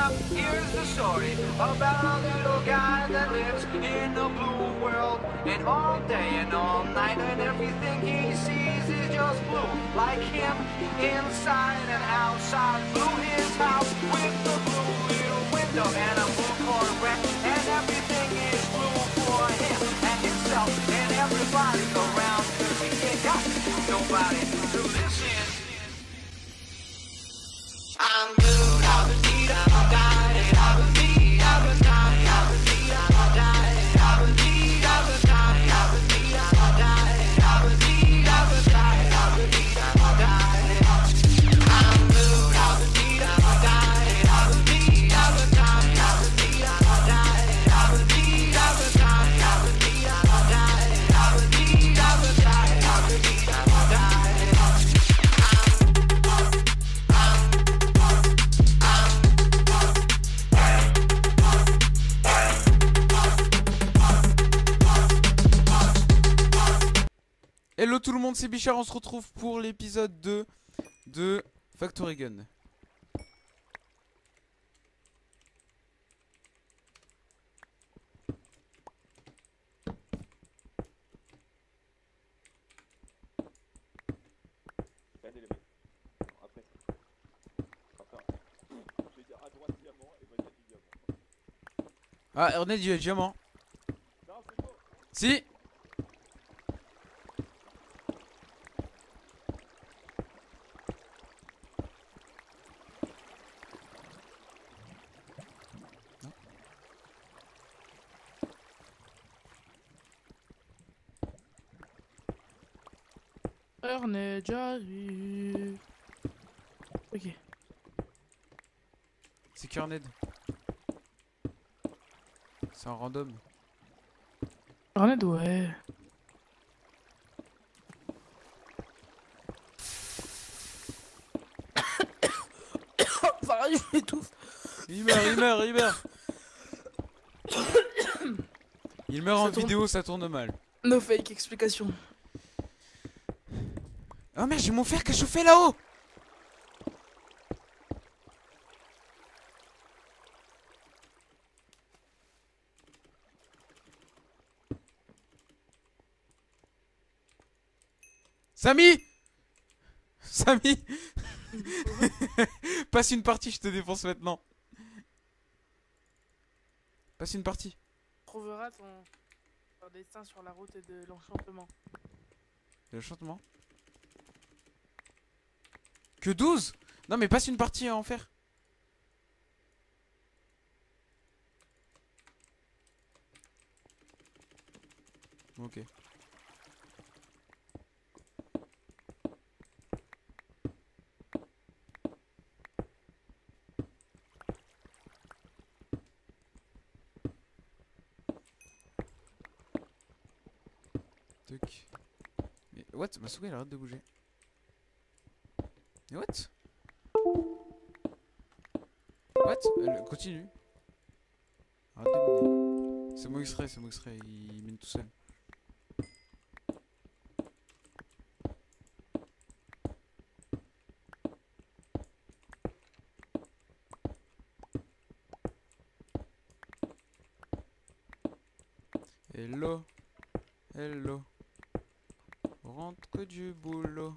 up, here's the story about a little guy that lives in a blue world. And all day and all night, and everything he sees is just blue. Like him, inside and outside. Blue his house with the blue little window and a blue Corvette. And everything is blue for him and himself and everybody around. 'Cause he ain't got nobody to listen. I'm blue, I would need, I would die, I would need, I would die, I would need, I would die, I would need, I would die, I would need, I would die, I would need, I would die, I would need, I would die. I'm blue, I would need, I would die, I would need, I would die, I would need, I would die, I would need, I would die, I would need, I would die, I would need, I would die, I would need, I would die. Hello tout le monde, c'est Bichard, on se retrouve pour l'épisode 2 de Factory Gun. Regardez les mecs. Après ça. Enfin, je vais dire à droite diamant et moi du diamant. Ah, on est du diamant. Non, c'est bon. Si. Ernest j'arrive. Ok. C'est Kerned. C'est un random. Ernest, ouais. Ça va, je m'étouffe. Il meurt, il meurt, il meurt. Il meurt en vidéo, ça tourne mal. No fake explication. Oh merde, j'ai mon fer qui a chauffé là-haut. Samy. Samy. Passe une partie, je te défonce maintenant. Passe une partie. Trouveras ton destin sur la route de l'enchantement. Le chantement. Que 12? Non mais passe une partie à en faire. Ok. Tuc. Mais what? Ma souris elle arrête de bouger. Mais what? What? Elle continue. Arrête de miner. C'est mon X-ray, il mine tout seul. Hello. Hello. Rentre que du boulot.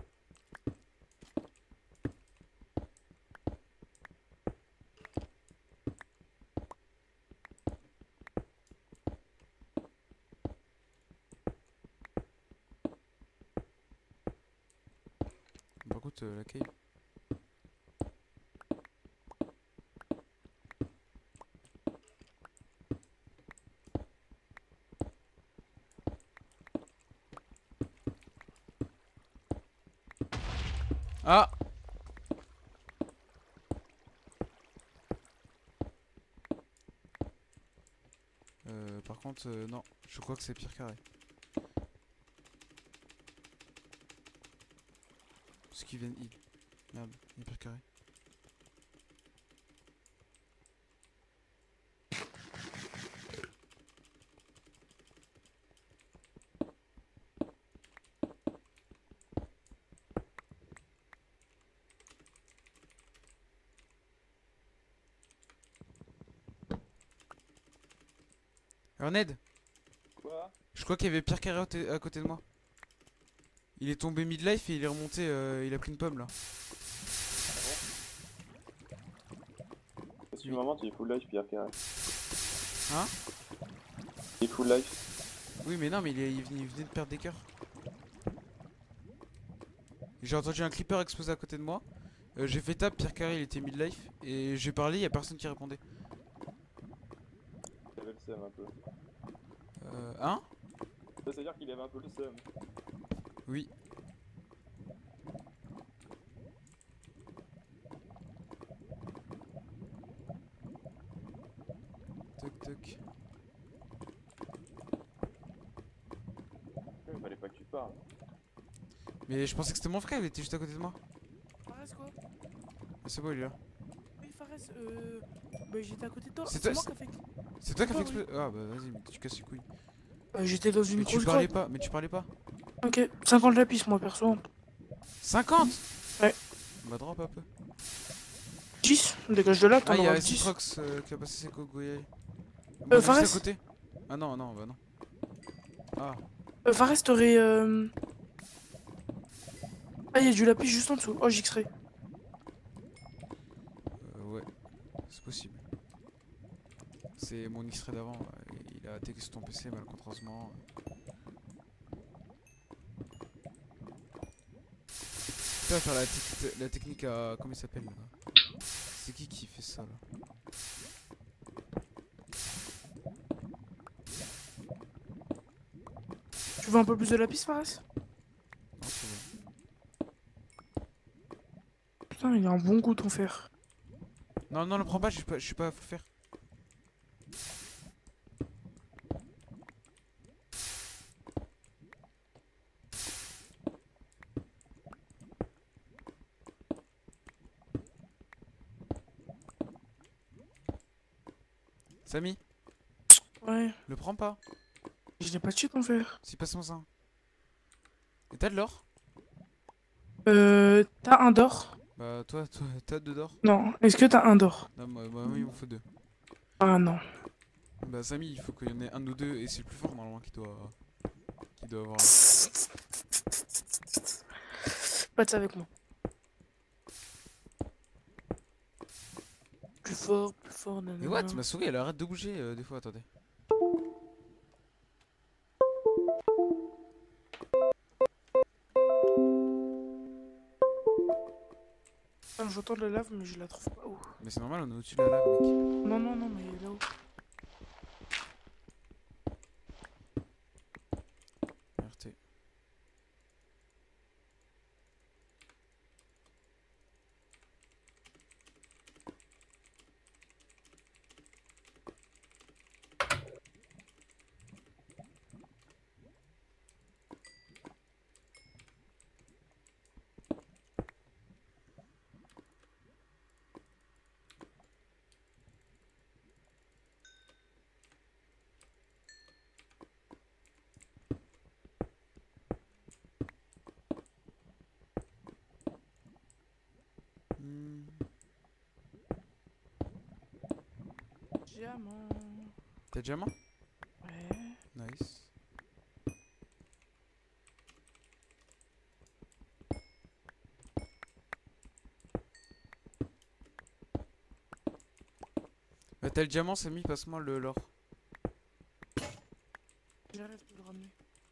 Par contre, la cave. Ah! Par contre, non, je crois que c'est pire carré. Parce qu'ils viennent heal. Merde, il est pire carré. Arned, Quoi? je crois qu'il y avait Pierre Carré à côté de moi. Il est tombé mid-life et il est remonté, il a pris une pomme là. Parce que moment tu es full life Pierre Carré. Hein? Il est full life. Oui mais non mais il venait de perdre des cœurs. J'ai entendu un clipper exploser à côté de moi. J'ai fait tap, Pierre Carré il était mid-life. Et j'ai parlé, y a personne qui répondait. Il avait le seum un peu. Hein? Ça veut dire qu'il avait un peu le seum. Oui. Toc toc. Il fallait pas que tu parles. Mais je pensais que c'était mon frère, il était juste à côté de moi. Fares quoi? Ah, c'est bon, il est là. Oui, Fares, bah j'étais à côté de toi. C'est C'est toi, moi qui a fait. C'est toi qui a fait Ah, oui. exploser. Ah bah vas-y, mais tu casses les couilles. J'étais dans une Mais tu grosse parlais grotte. pas, mais tu parlais pas. Ok, 50 lapis moi perso. 50. Ouais. Bah drop un peu. 10, dégage de là, Ah, t'en il y a auras 10. Citrox qui a passé ses cogoyers. Bah, Fares juste à côté. Ah non, non, bah non. Ah, Fares, t'aurais. Ah, il y a du lapis juste en dessous. Oh, j'extrais. ouais, c'est possible. C'est mon X-ray d'avant, il a attaqué sur ton PC malencontreusement. Tu vas faire la technique à... Comment il s'appelle là? C'est qui fait ça là? Tu veux un peu plus de lapis, Fares? Non, c'est bon. Putain, il a un bon goût ton fer. Non, non, le prends pas, je suis pas à faire. Samy, Ouais, le prends pas. je l'ai pas tué ton fer. Si passe-moi ça. Et t'as de l'or? T'as un d'or? Bah toi, t'as deux d'or? Non, est-ce que t'as un d'or? Non, moi il m'en faut deux. Ah non. Bah Samy, il faut qu'il y en ait un ou deux et c'est le plus fort normalement qui doit avoir. Pas de ça avec moi. Plus fort, nanana. Mais what? Ma souris elle arrête de bouger des fois, attendez. Ah, j'entends de la lave, mais je la trouve pas où. Mais c'est normal, on est au-dessus de la lave, mec. Non, non, non, mais là-haut. RT. Hmm. Diamant. T'as diamant? Ouais. Nice. Bah t'as le diamant, Samy, passe-moi l'or. J'arrête de le ramener.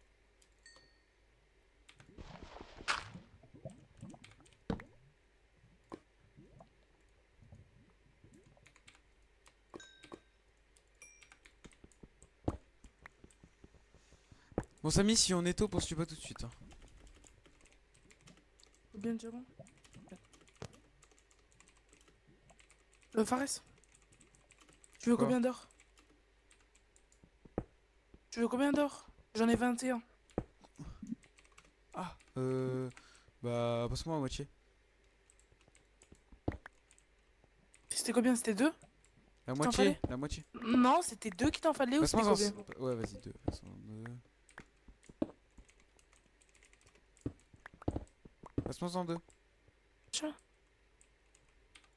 Bon Samy, si on est tôt, pose-tu pas tout de suite. Hein. Combien de diamants? Fares? Tu veux Quoi? combien d'or? Tu veux combien d'or? J'en ai 21. Ah, bah passe-moi à moitié. C'était combien? C'était 2? La t'en moitié, fallait? la moitié. Non, c'était 2 qui t'en fallait ou c'était Passe-moi combien? ouais, vas-y, deux. Passe-moi deux. Passe-moi en deux. Tiens.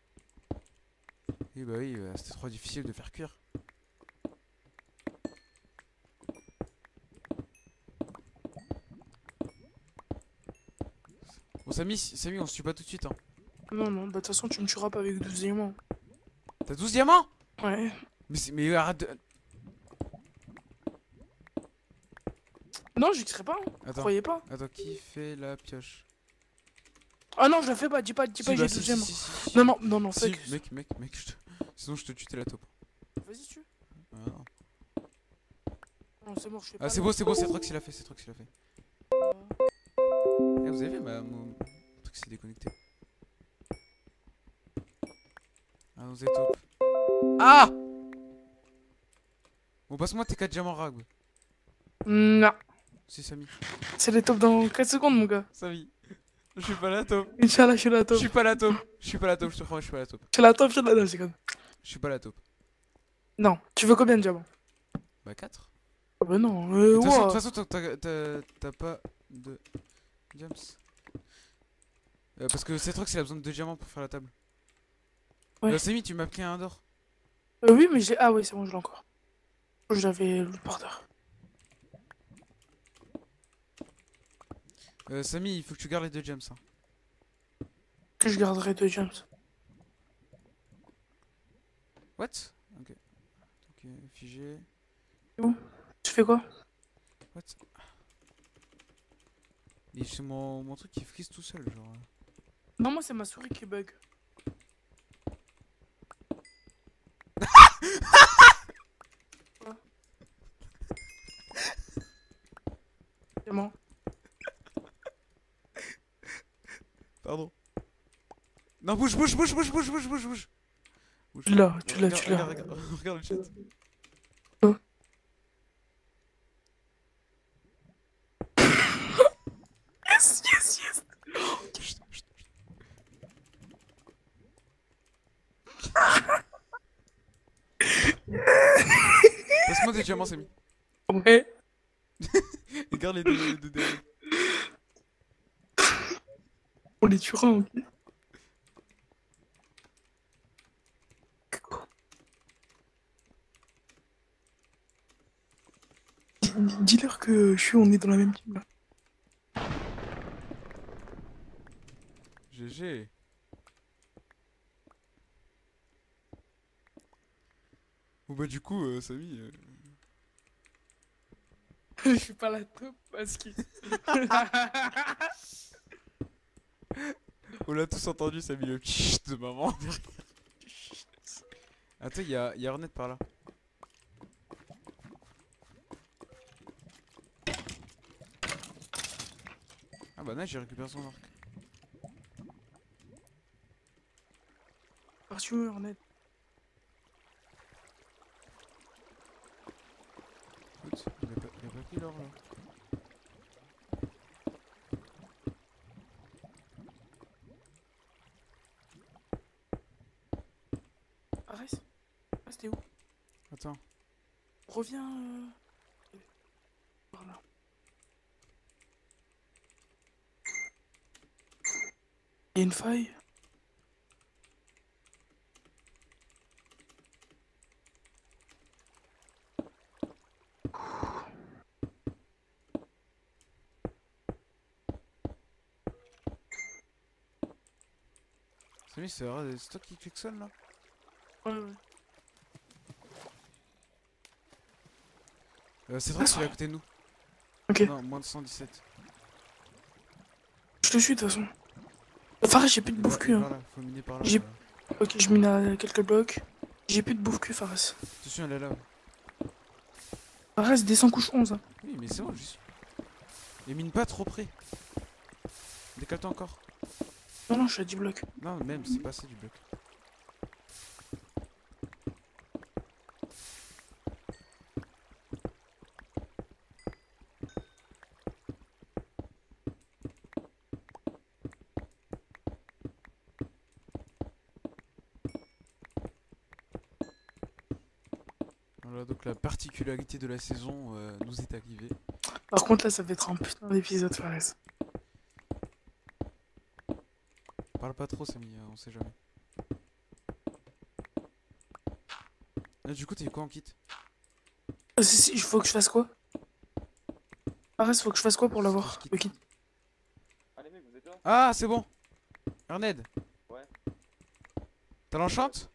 Oui, bah oui, c'était trop difficile de faire cuire. Samy, on se tue pas tout de suite, hein. Non, non, bah de toute façon, tu me tueras pas avec 12 diamants. T'as 12 diamants? Ouais. Mais arrête de... Non, j'y serais pas, hein. Attends, Croyez pas. attends, qui fait la pioche? Ah non, je la fais pas, dis pas, Si, j'ai bah, 12 diamants. si. Non, non, non, non, Si, fuck. mec, sinon je te tue, t'es la taupe. Vas-y, tu. Ah, non. Non, c'est mort, je fais pas. Ah, c'est beau, c'est Trox, il a fait, Eh, vous avez vu, mon truc s'est déconnecté. Ah, vous êtes taupe. Ah! Bon, passe-moi tes 4 diamants rag. Non. Si, Samy. C'est les tops dans 4 secondes, mon gars. Samy. Je suis pas la taupe. Inch'Allah, je suis la Je top. suis pas la taupe. Je te promets, je suis pas la taupe. Je suis la top, je suis la top, c'est comme. Je suis pas la taupe. Non, tu veux combien de diamants? Bah 4. Ah bah non, De toute ouah. façon, t'as pas de diams. Parce que Cetrox il a besoin de 2 diamants pour faire la table. Ouais. Samy, tu m'as pris un d'or. Oui, mais j'ai. Ah, oui, c'est bon, je l'ai encore. J'avais le par terre. Samy, il faut que tu gardes les 2 gems. Hein. Que je garderai 2 gems. What? Ok. Ok, figé. Tu fais quoi? What? Et c'est mon truc qui freeze tout seul, genre. Non, moi, c'est ma souris qui bug. Quoi? Diamant. Pardon. Non, bouge. Bouge. Tu l'as, tu l'as. Regarde le chat. Oh. Yes. Chut. Passe-moi des diamants, Samy. Ouais. Regarde les deux derrière. On les tuera, ok. Dis-leur que on est dans la même team là. GG. Bon bah du coup, Samy... Je suis pas la top parce que. On l'a tous entendu, Samy, le chut de maman derrière. Attends, y a Hornet par là. Ah bah nice, j'ai récupéré son arc. Parti-moi, Hornet. Écoute, il a pas pris l'or là. Arrête. Ah, c'était où? Attends. Reviens. Par là. Il y a une faille. Samy, c'est toi qui klaxonne là? Ouais. C'est vrai qu'il est à côté de nous. Ok. Non, moins de 117. Je te suis de toute façon. Fares, j'ai plus de bouffe cul. Hein. Par là, faut miner par là. J'ai- Ok, je mine à quelques blocs. J'ai plus de bouffe cul, Fares. Attention, elle est là. Fares, descend couche 11. Hein. Oui, mais c'est bon, j'y suis. Et mine pas trop près. Décale-toi encore. Non, je suis à 10 blocs. Non, même, c'est pas assez du bloc. Voilà, donc la particularité de la saison nous est arrivée. Par contre, là, ça va être un putain d'épisode, Fares. Parle pas trop, Samy, on sait jamais. Là, du coup, t'es quoi en kit? Si, il faut que je fasse quoi? Fares, faut que je fasse quoi pour l'avoir? Kit. Le kit. Allez mec, vous êtes là? Ah, c'est bon. Erned. Ouais. T'as l'enchante?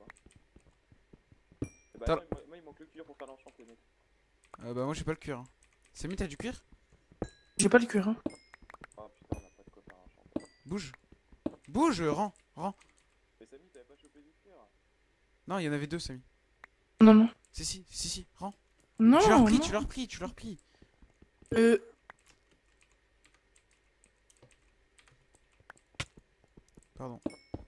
Bah T'as- non, moi il manque le cuir pour faire l'enchant les mecs. Bah moi j'ai pas le cuir. Hein. Samy, t'as du cuir? J'ai pas le cuir, hein. Ah putain, on a pas de quoi faire l'enchant. Bouge. Bouge, rends. Mais Samy, t'avais pas chopé du cuir? Non, il y en avait deux, Samy. Non, non. Si, rends. Non, tu l'as repris, non. tu l'as repris. Euh, Pardon.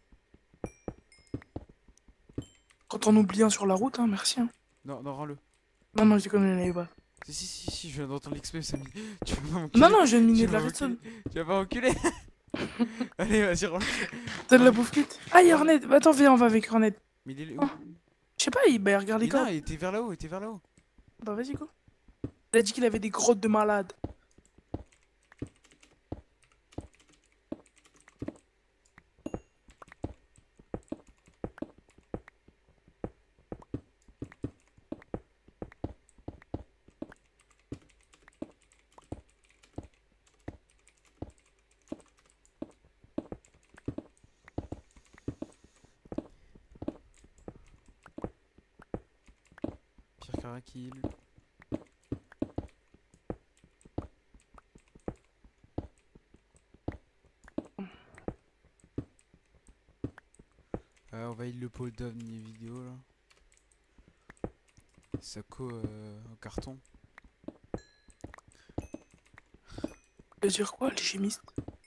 quand on oublie un sur la route, hein, merci, hein. Non, rends-le. Non, non, je déconne, je l'avais pas. Si, je viens d'entendre l'XP, Samy. Tu vas pas m'enculer. Non, non, j'ai Tu miné de vas la m'enculer. redstone. Tu vas pas m'enculer. Allez, vas-y, rends-le. T'as de la bouffe kit. Ah, y'a Hornet. Attends, viens, on va avec Hornet. Mais il est où? Oh. Je sais pas, bah, regarde les Non, cordes. il était vers là-haut, Bah, vas-y, go. Il a dit qu'il avait des grottes de malade. Pierre Caraquille. On va le pot d'ovni vidéo là. Sako en carton. Tu veux dire quoi, les chimistes?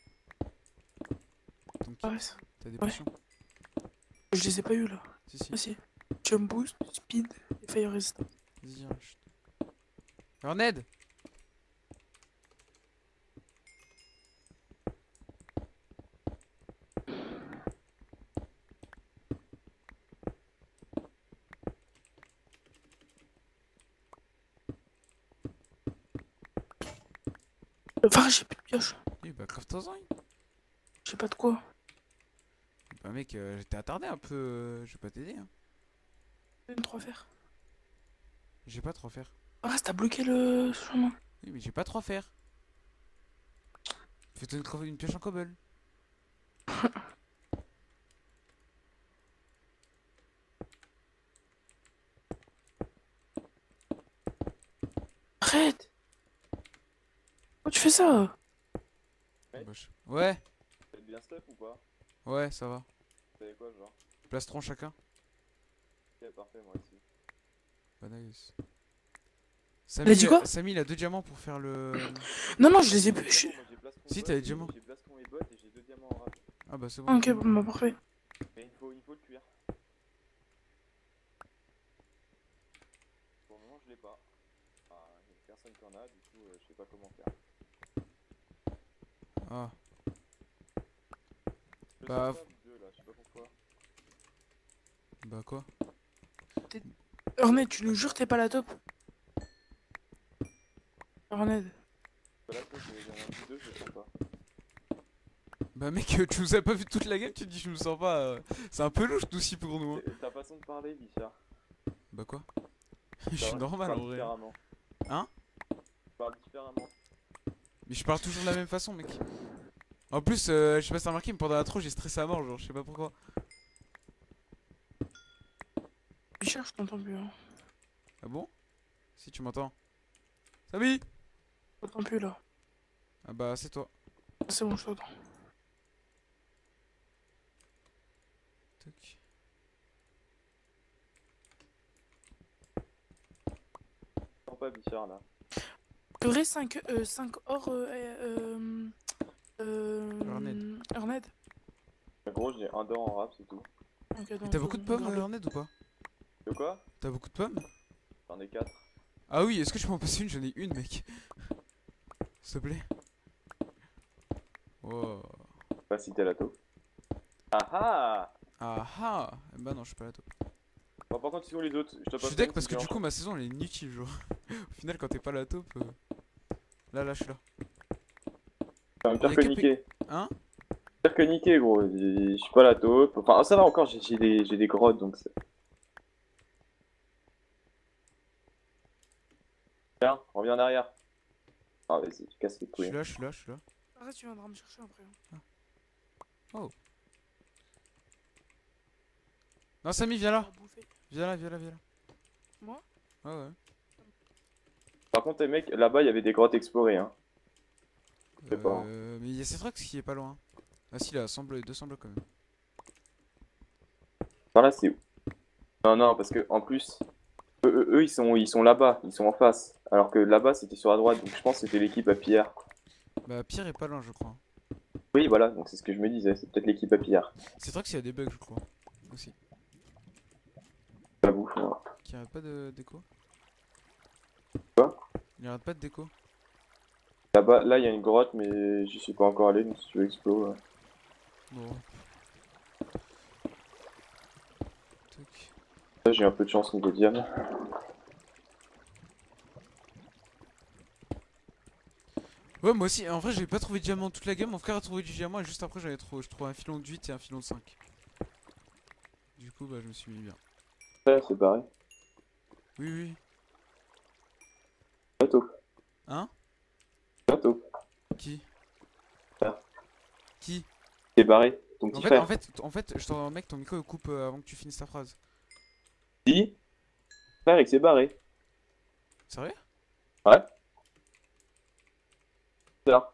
Donc, Ouais, t'as des ouais. potions? je les ai pas eu là. Si, si. Vas-y. Jump boost, speed et fire resistance. Vas-y, viens, chut. Erned! Enfin, j'ai plus de pioche. Eh bah, coffre-toi-en. J'ai pas de quoi. Bah, mec, j'étais attardé un peu. Je vais pas t'aider. Hein. Une 3 fer. J'ai pas trop faire. Ah, t'as bloqué le chemin. Oui, mais j'ai pas trop faire. Fais-toi une pioche en cobble. Arrête. Pourquoi tu fais ça? Ouais. Ouais, T'as bien stuff ou pas? ouais, ça va. T'avais quoi genre? Plastron chacun. Ok, parfait, moi aussi. Bah, nice. Il a dit quoi? Samy, il a 2 diamants pour faire le. Non, non, je les ai plus. Moi, j'ai plastron Si, bot, t'as les diamants. J'ai plastron et bottes et j'ai 2 diamants en rage. Ah, bah, c'est Ah, bon. ok, bah, parfait. Mais il faut le cuir. Pour le moment, je l'ai pas. Ah, y a personne qui en a, du coup, je sais pas comment faire. Ah, Je Bah, sens pas, vous deux, là, je sais pas pourquoi. bah, quoi? Hornet, tu nous jures t'es pas la top? Hornet. Pas là, toi, il y en a vous deux, je le sens pas. Bah, mec, tu nous as pas vu toute la game, tu te dis, je me sens pas. C'est un peu louche tout aussi pour nous. Hein. Ta façon de parler, Bichard. Bah, quoi? Je suis normal en vrai. Différemment. Hein? Tu parles différemment. Mais je parle toujours de la même façon, mec. En plus, je sais pas si t'as remarqué, mais pendant l'intro, j'ai stressé à mort, genre, je sais pas pourquoi. Bichard, je t'entends plus. Hein. Ah bon? Si tu m'entends. Samy! Je t'entends plus là. Ah bah, c'est toi. C'est bon, je t'entends. Tac. Je sens pas Bichard là. J'aurais 5 or. Hornet. En gros, j'ai un d'or en rap, c'est tout. Ok, Et donc, t'as beaucoup de pommes, regarde-le. Erned, ou pas? De quoi? T'as beaucoup de pommes? J'en ai 4. Ah oui, est-ce que je peux en passer une? J'en ai une, mec. S'il te plaît. Oh. Pas si t'es la taupe. Ah ah! Ah ah! Bah non, je suis pas là, toi. Bon, par contre, ils sont les autres. Je te Je passe suis deck une, parce si que du tu coup, ma saison, elle est inutile, genre. Au final, quand t'es pas la taupe. Là, je suis là. veux me faire On que est niquer. Hein? Faire que niquer, gros. Je suis pas la taupe. Enfin, ça va encore, j'ai des grottes donc c'est. Tiens, reviens en arrière. Ah, vas-y, tu casses les Je couilles. suis là, je suis là, je suis là. Arrête, tu viendras me chercher après. Hein. Non, Samy, viens là. à bouffer. Viens là, viens là, viens là. Moi? Ouais, ouais. Par contre, les mecs, là-bas, il y avait des grottes explorées, hein. sais pas. Mais il y a ces trucs qui est pas loin. Ah si, là, 200 blocs quand même. Par là, c'est où? Non, non, parce que en plus, eux, ils sont là-bas, ils sont en face. Alors que là-bas, c'était sur la droite, donc je pense que c'était l'équipe à Pierre. Bah, Pierre est pas loin, je crois. Oui, voilà, donc c'est ce que je me disais, c'est peut-être l'équipe à Pierre. C'est vrai qu'il y a des bugs, je crois. Aussi. J'avoue, faut voir. Qui arrête pas de déco. Quoi? Il arrête pas de déco. Là-bas, là, il y a une grotte, mais j'y suis pas encore allé, donc si tu veux explo. Bon. Tac. Là, j'ai un peu de chance niveau diam. Ouais, moi aussi. En vrai, j'avais pas trouvé de diamant toute la game. Mon frère a trouvé du diamant et juste après, je trouvais un filon de 8 et un filon de 5. Du coup, bah, je me suis mis bien. Ouais, c'est pareil. Oui, oui. Bientôt. Hein? Bientôt. Qui? Ah. Qui? T'es barré, ton En petit fait, frère. je t'en mec, ton micro il coupe avant que tu finisses ta phrase. Dis, frère, il s'est barré. Sérieux? Ouais. C'est là.